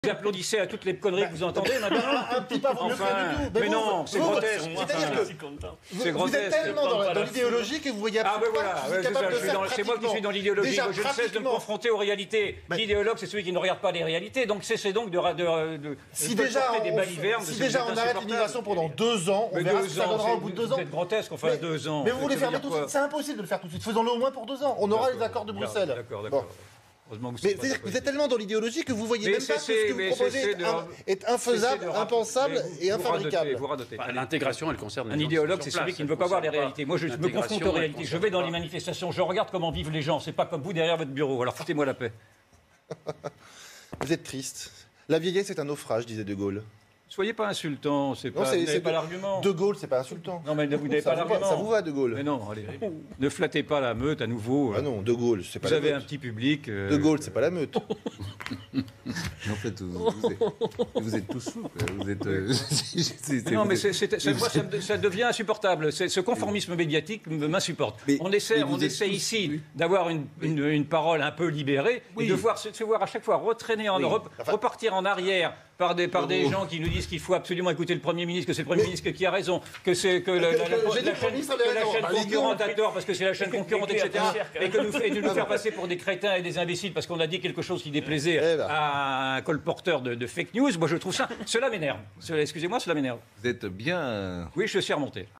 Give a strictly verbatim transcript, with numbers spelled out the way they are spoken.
Vous applaudissez à toutes les conneries que vous entendez maintenant. Un petit pas, vous Enfin, le faites du tout. mais non, c'est grotesque. C'est-à-dire que C'est vous grotesque. êtes tellement dans, dans l'idéologie que vous voyez Ah ben absolument voilà, pas ouais, qui est c'est capable ça, de je suis faire dans- c'est moi qui suis dans l'idéologie. Déjà, Je ne cesse de me pratiquement. confronter aux réalités. Mais- L'idéologue, c'est celui qui ne regarde pas les réalités. Donc cessez donc de, de, de, Si de déjà, porter des on, balivernes. si c'est déjà on insupportable. arrête l'immigration pendant deux ans, on Mais verra deux ce que ça ans, donnera au c'est- bout de deux vous ans. êtes grotesque, enfin Mais- deux ans. Mais vous voulez Ça veut fermer dire tout de quoi suite. C'est impossible de le faire tout de suite. Faisons-le au moins pour deux ans. On aura les accords de Bruxelles. D'accord, Bon. d'accord. Heureusement que Mais c'est pas c'est-à-dire que vous êtes politique. tellement dans l'idéologie que vous voyez Mais même pas que ce cessez- que vous mais proposez cessez est, de- in- est infaisable, Cessez de raconter- impensable mais et vous radotez, infabricable. vous radotez. L'intégration, elle concerne Un les gens idéologue, sur c'est place, celui qui ne elle veut pas voir les concerne réalités. Moi, je me l'intégration, confronte aux elle réalités. Je concerne vais dans pas. les manifestations, je regarde comment vivent les gens. C'est pas comme vous derrière votre bureau. Alors foutez-moi la paix. Vous êtes triste. La vieillesse est un naufrage, disait De Gaulle. Soyez pas insultant, c'est Non, pas, c'est- vous n'avez c'est pas de- l'argument. De Gaulle, c'est pas insultant. Non, mais vous n'avez Ça pas vous va- l'argument. ça vous va, De Gaulle? Mais non, allez, ne flattez pas la meute à nouveau. Ah non, De Gaulle, c'est pas Vous la avez meute. un petit public. euh, De Gaulle, c'est pas la meute. En fait, vous, vous êtes, vous êtes tous fous. quoi. Vous êtes. euh, c'est- c'est- Non, vous mais êtes- c'est, c'est- c'est- moi, ça, me- ça devient insupportable. C'est- ce conformisme médiatique me- m'insupporte. Mais- on essaie, mais vous on êtes essaie tous- ici oui. d'avoir une, une- une parole un peu libérée Oui. et de voir, se, se voir à chaque fois retraîner en Oui. Europe, repartir en arrière par des, par des Oh. gens qui nous disent qu'il faut absolument écouter le Premier ministre, que c'est le Premier ministre qui a raison, que c'est que la, la- la- que- la- que j'ai dit la que le chaîne, ministre que avait la raison. chaîne Allez, concurrente a tort parce que c'est la chaîne concurrente, et cetera. Et que nous, et de nous faire passer pour des crétins et des imbéciles parce qu'on a dit quelque chose qui déplaisait Eh ben. à un colporteur de, de fake news. Moi, je trouve ça, cela m'énerve. Cela- Excusez-moi, cela m'énerve. Vous êtes bien. Oui, je suis remonté.